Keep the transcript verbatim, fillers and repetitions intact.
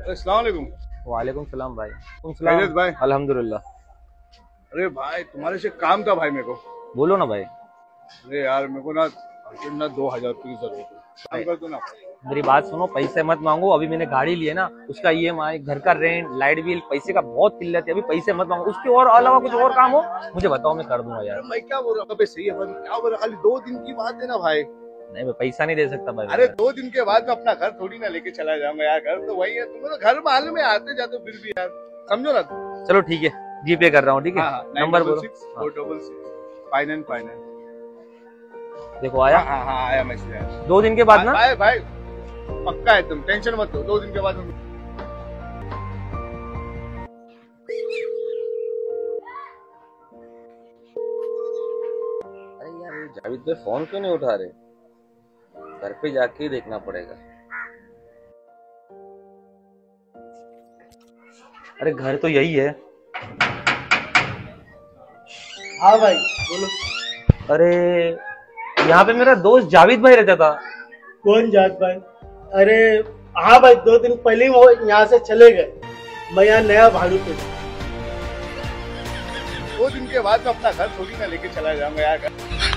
अस्सलाम वालेकुम। वालेकुम सलाम भाई। तुम खैरियत भाई? अल्हम्दुलिल्लाह। अरे भाई तुम्हारे से काम था भाई मेरे को। बोलो ना भाई। अरे यार मेरे को ना अर्जेंट ना दो हजार रुपये की जरूरत है, काम कर दो ना। मेरी बात सुनो, पैसे मत मांगो। अभी मैंने गाड़ी ली है ना, उसका ई एम आई, घर का रेंट, लाइट बिल, पैसे का बहुत किल्लत है। अभी पैसे मत मांगो। उसके और अलावा कुछ और काम हो मुझे बताओ, मैं कर दूंगा यार। मैं क्या बोल रहा हूँ, सही है भाई, क्या बोल रहा, खाली दो दिन की बात है ना भाई। नहीं, मैं पैसा नहीं दे सकता भाई। अरे दो दिन के बाद मैं अपना घर थोड़ी ना लेके चला जाऊंगा यार, घर तो वही है। तुम्हें तो घर मालूम में आते जाते फिर भी यार, समझो ना। चलो ठीक है, जीपे कर रहा हूँ। ठीक है, नंबर बोलो। Four double six five nine five nine. देखो आया। हाँ हाँ आया मैसेज आया। दो दिन के बाद ना भाई भाई पक्का है, तुम टेंशन मत लो, दो दिन के बाद। अरे यार, ये जावेद भाई फोन क्यों नहीं उठा रहे? घर पे जाके ही देखना पड़ेगा। अरे घर तो यही है। हाँ भाई बोलो। अरे यहाँ पे मेरा दोस्त जावेद भाई रहता था। कौन जात भाई? अरे हाँ भाई, दो दिन पहले ही वो यहाँ से चले गए। मैं यहाँ नया भाड़ू पे। दो दिन के बाद मैं अपना घर थोड़ी ना लेके चला जाऊंगा यार।